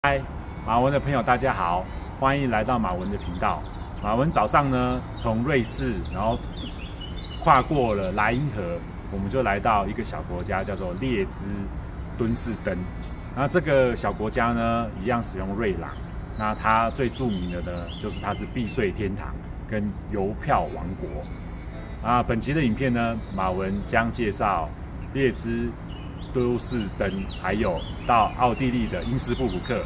嗨，马文的朋友，大家好，欢迎来到马文的频道。马文早上呢，从瑞士，然后跨过了莱茵河，我们就来到一个小国家，叫做列支敦士登。那这个小国家呢，一样使用瑞郎。那它最著名的呢，就是它是避税天堂跟邮票王国。本集的影片呢，马文将介绍列支都士登，还有到奥地利的因斯布鲁克。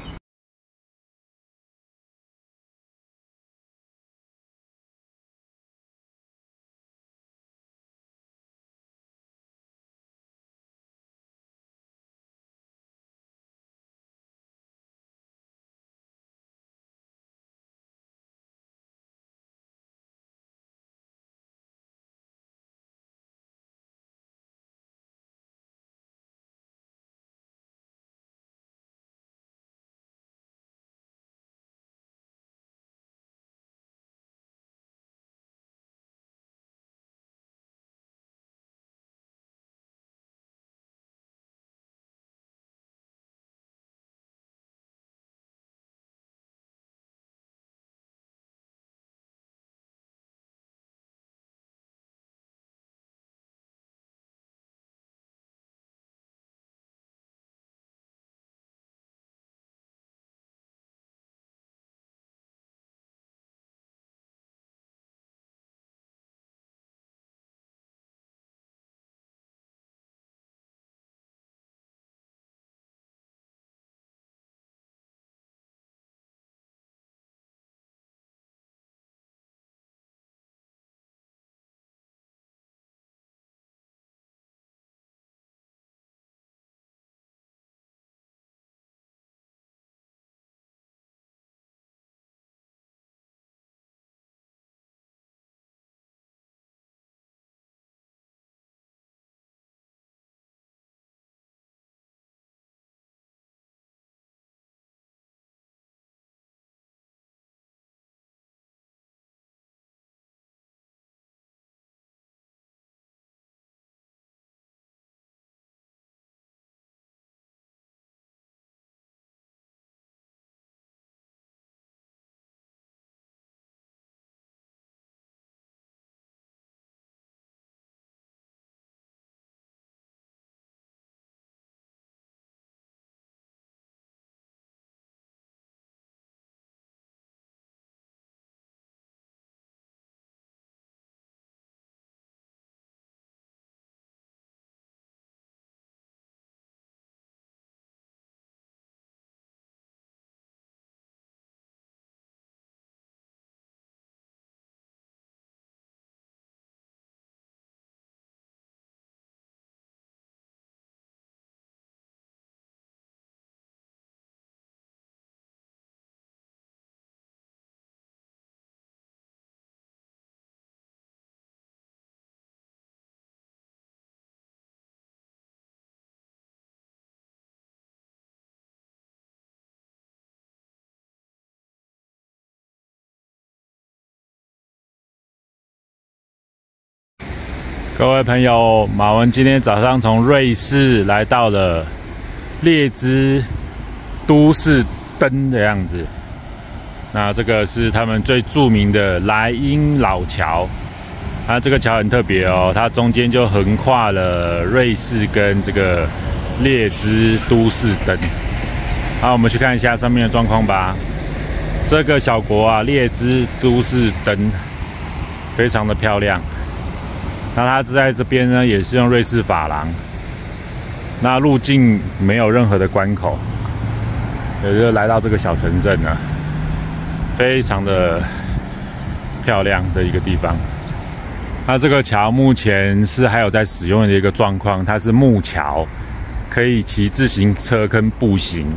各位朋友，马文今天早上从瑞士来到了列支都士登的样子。那这个是他们最著名的莱茵老桥。这个桥很特别哦，它中间就横跨了瑞士跟这个列支都士登。好，我们去看一下上面的状况吧。这个小国列支都士登非常的漂亮。那它在这边呢，也是用瑞士法郎。那入境没有任何的关口，也就来到这个小城镇了，非常的漂亮的一个地方。那这个桥目前是还有在使用的一个状况，它是木桥，可以骑自行车跟步行。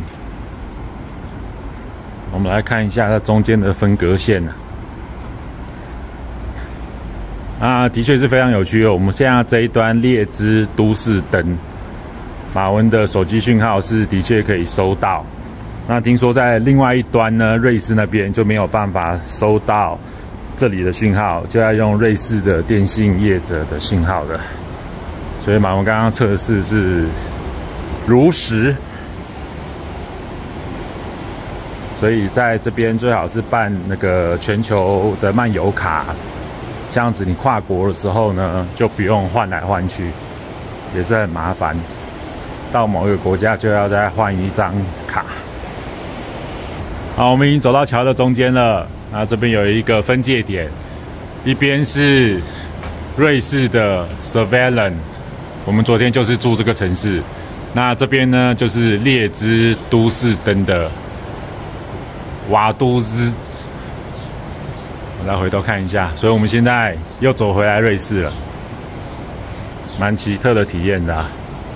我们来看一下它中间的分隔线的确是非常有趣哦。我们现在这一端列支都士登，马文的手机讯号是的确可以收到。那听说在另外一端呢，瑞士那边就没有办法收到这里的讯号，就要用瑞士的电信业者的讯号的。所以马文刚刚测试是如实。 所以在这边最好是办那个全球的漫游卡，这样子你跨国的时候呢，就不用换来换去，也是很麻烦。到某一个国家就要再换一张卡。好，我们已经走到桥的中间了。那这边有一个分界点，一边是瑞士的 Sävelen， 我们昨天就是住这个城市。那这边呢，就是列支都市灯的瓦都兹。我来回头看一下，所以我们现在又走回来瑞士了，蛮奇特的体验的啊。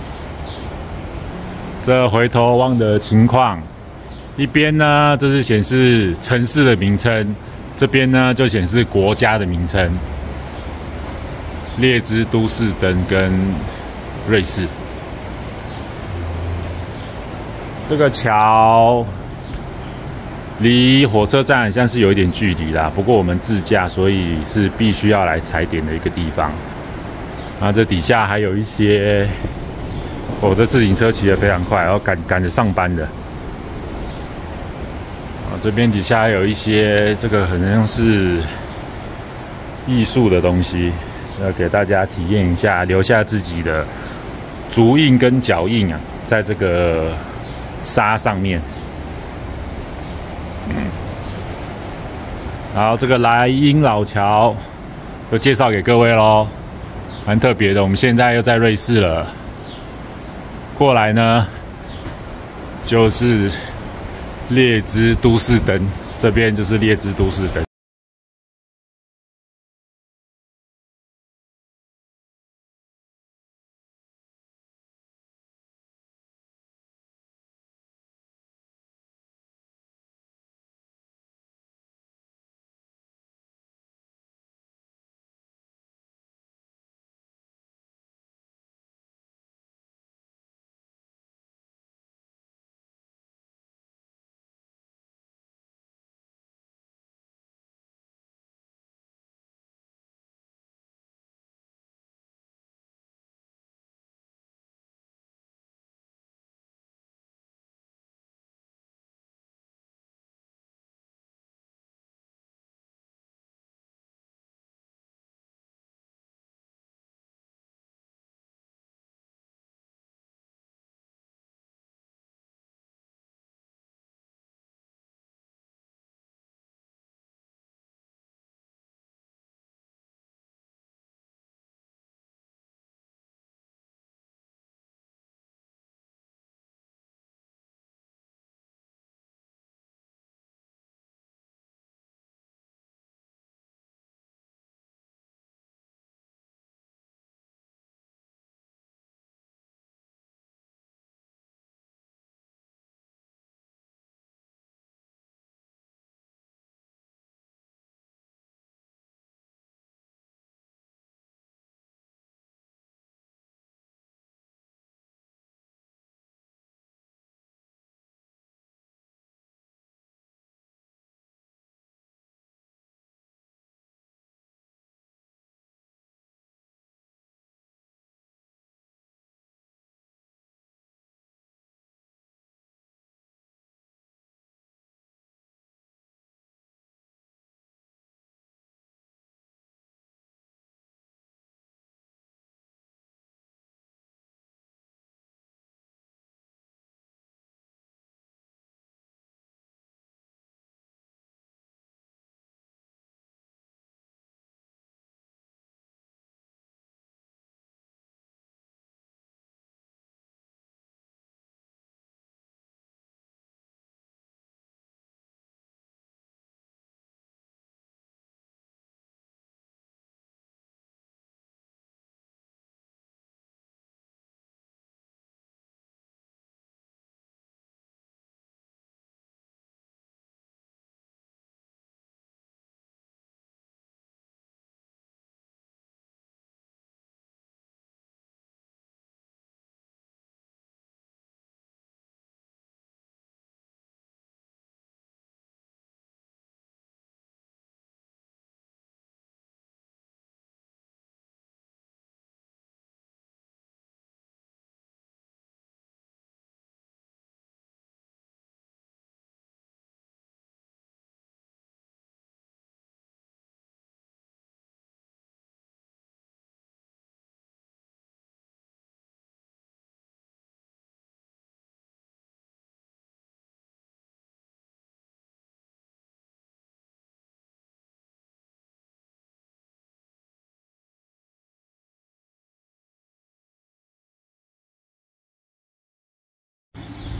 这回头望的情况，一边呢这是显示城市的名称，这边呢就显示国家的名称，列支都市灯跟瑞士。这个桥离火车站好像是有一点距离啦，不过我们自驾，所以是必须要来踩点的一个地方。然后这底下还有一些。这自行车骑得非常快，然后赶着上班的。这边底下还有一些这个好像是艺术的东西，要给大家体验一下，留下自己的足印跟脚印啊，在这个沙上面。然后这个莱茵老桥就介绍给各位咯，蛮特别的。我们现在又在瑞士了。过来呢，就是列支都市灯，这边就是列支都市灯。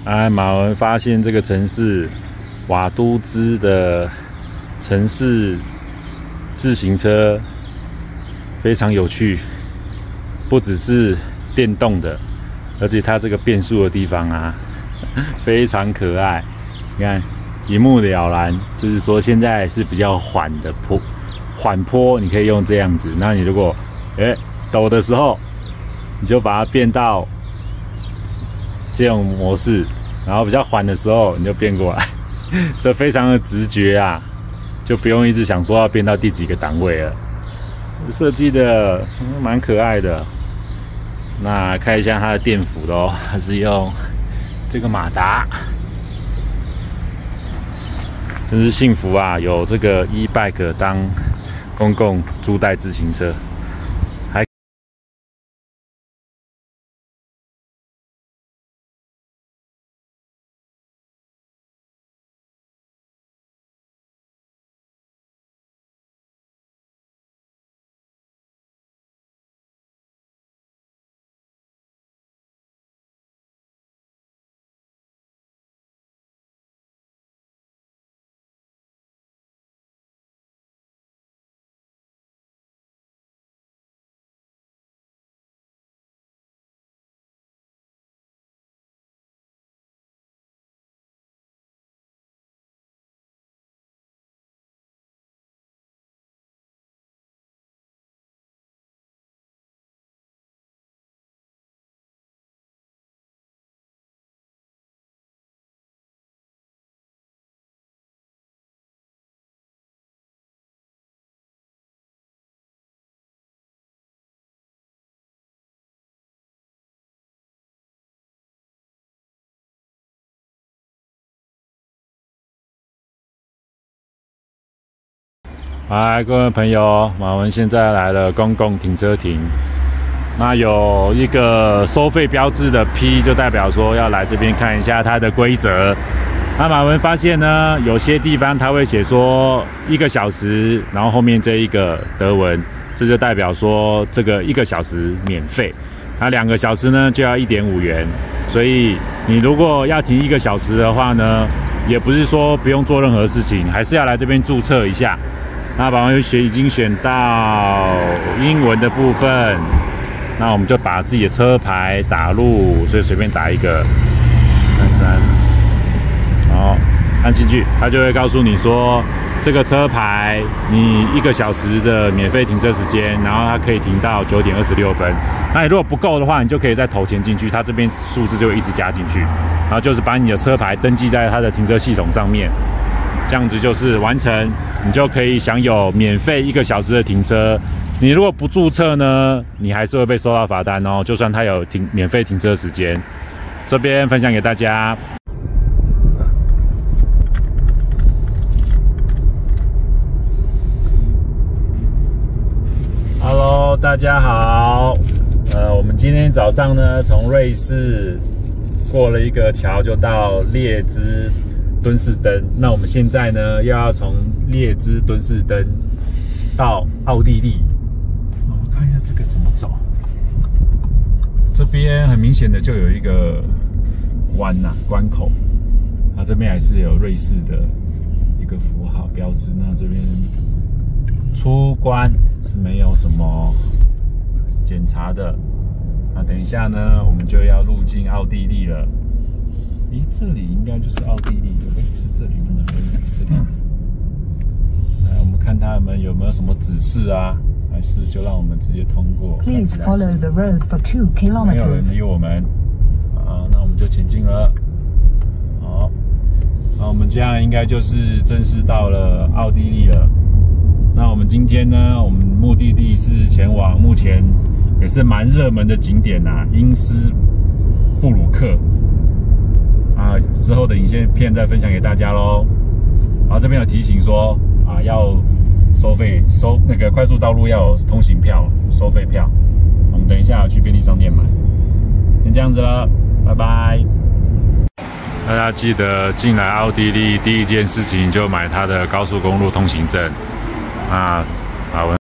马文发现这个城市瓦都兹的城市自行车非常有趣，不只是电动的，而且它这个变速的地方啊，非常可爱。你看，一目了然，就是说现在是比较缓坡，你可以用这样子。那你如果陡的时候，你就把它变到这种模式，然后比较缓的时候你就变过来，这非常的直觉啊，就不用一直想说要变到第几个档位了。设计的蛮可爱的。那看一下它的电辅的哦，它是用这个马达，真是幸福啊！有这个 e-bike 当公共租代自行车。嗨，各位朋友，马文现在来了公共停车亭。那有一个收费标志的 P， 就代表说要来这边看一下它的规则。那马文发现呢，有些地方它会写说1个小时，然后后面这一个德文，这就代表说这个1个小时免费。那2个小时呢就要1.5元。所以你如果要停1个小时的话呢，也不是说不用做任何事情，还是要来这边注册一下。那马文已经选到英文的部分，那我们就把自己的车牌打入，所以随便打一个33，好，按进去，它就会告诉你说这个车牌你1个小时的免费停车时间，然后它可以停到9点26分。那你如果不够的话，你就可以再投钱进去，它这边数字就会一直加进去，然后就是把你的车牌登记在它的停车系统上面。这样子就是完成，你就可以享有免费1个小时的停车。你如果不注册呢，你还是会被收到罚单哦。就算它有免费停车时间，这边分享给大家。Hello， 大家好。我们今天早上呢，从瑞士过了一个桥，就到列支敦士登。那我们现在呢，又要从列支敦士登到奥地利。我看一下这个怎么走。这边很明显的就有一个关口。它这边还是有瑞士的一个符号标志。那这边出关是没有什么检查的。那等一下呢，我们就要入境奥地利了。这里应该就是奥地利的，是这里吗？这里。来，我们看他们有没有什么指示啊？还是就让我们直接通过 Please follow the road for 2 kilometers。 没有人理我们。那我们就前进了。好，那我们这样应该就是正式到了奥地利了。那我们今天呢，我们目的地是前往目前也是蛮热门的景点因斯布鲁克。之后的影片再分享给大家咯。然后这边有提醒说要收费，那个快速道路要有通行票、收费票。我们等一下去便利商店买。先这样子了，拜拜。大家记得进来奥地利第一件事情就买它的高速公路通行证。马文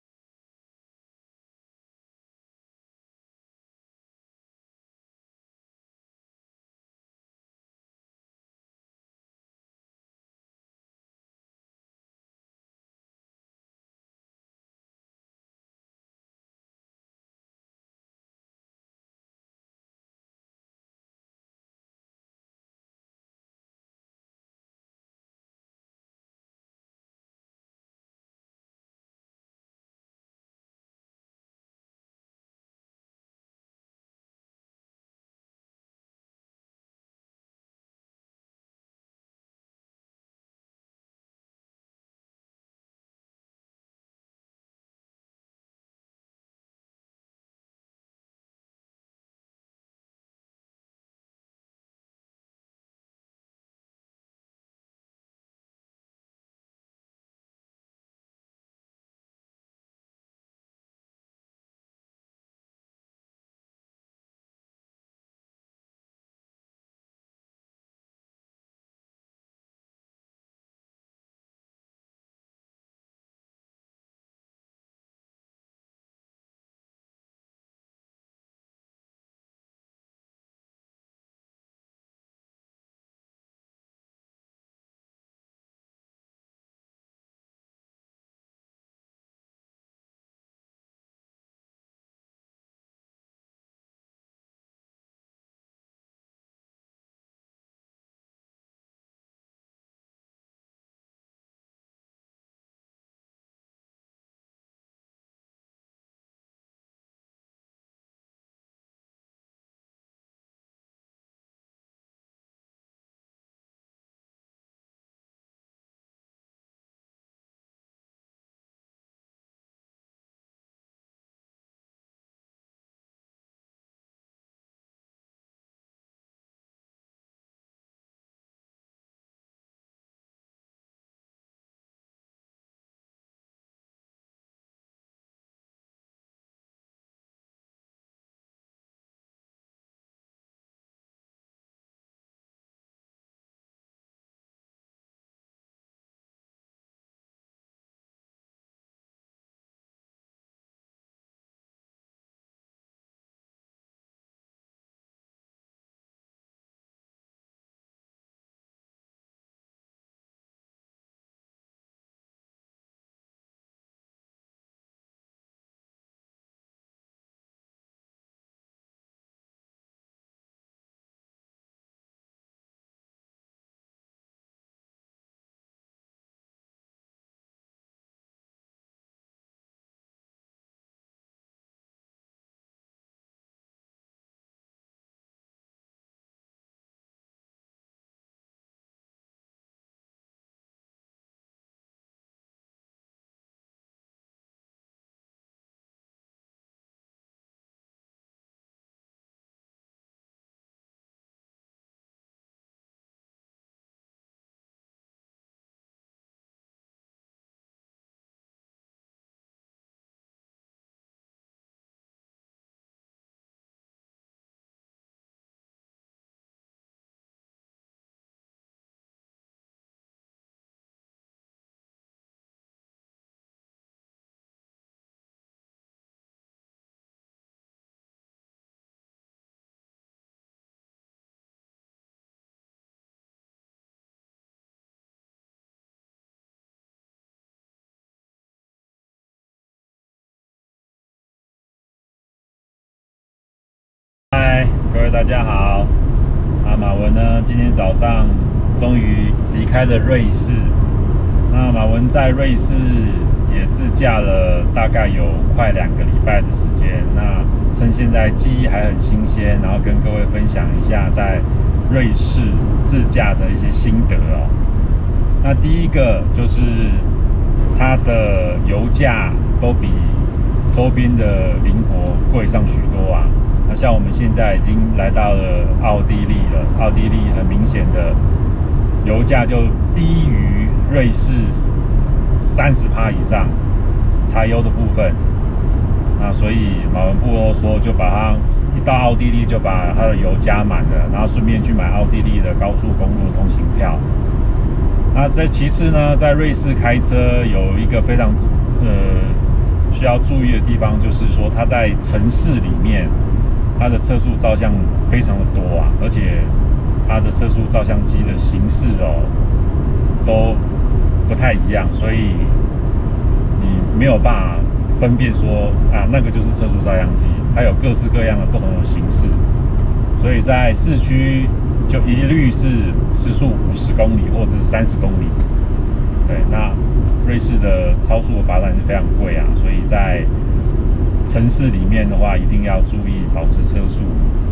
嗨，各位大家好。马文呢，今天早上终于离开了瑞士。那马文在瑞士也自驾了大概有快2个礼拜的时间。那趁现在记忆还很新鲜，然后跟各位分享一下在瑞士自驾的一些心得哦。那第一个就是它的油价都比周边的邻国贵上许多啊。那像我们现在已经来到了奥地利了，奥地利很明显的油价就低于瑞士30%以上，柴油的部分。那所以马文不啰嗦，就把它一到奥地利就把它的油加满了，然后顺便去买奥地利的高速公路通行票。那其次呢，在瑞士开车有一个非常需要注意的地方，就是说它在城市里面，它的测速照相非常的多啊，而且它的测速照相机的形式哦都不太一样，所以你没有办法分辨说啊那个就是测速照相机，它有各式各样的不同的形式，所以在市区就一律是时速50公里或者是30公里。对，那瑞士的超速的罚单是非常贵啊，所以在城市里面的话，一定要注意保持车速。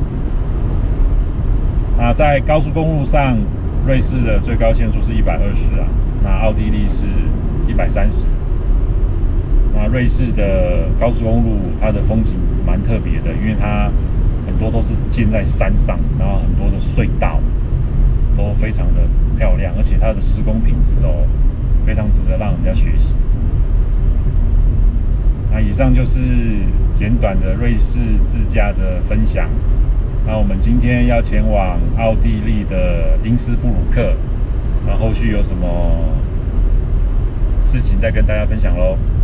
那在高速公路上，瑞士的最高限速是120啊，那奥地利是130。那瑞士的高速公路，它的风景蛮特别的，因为它很多都是建在山上，然后很多的隧道都非常的漂亮，而且它的施工品质哦，非常值得让人家学习。那以上就是简短的瑞士自驾的分享。那我们今天要前往奥地利的因斯布鲁克，那后续有什么事情再跟大家分享咯。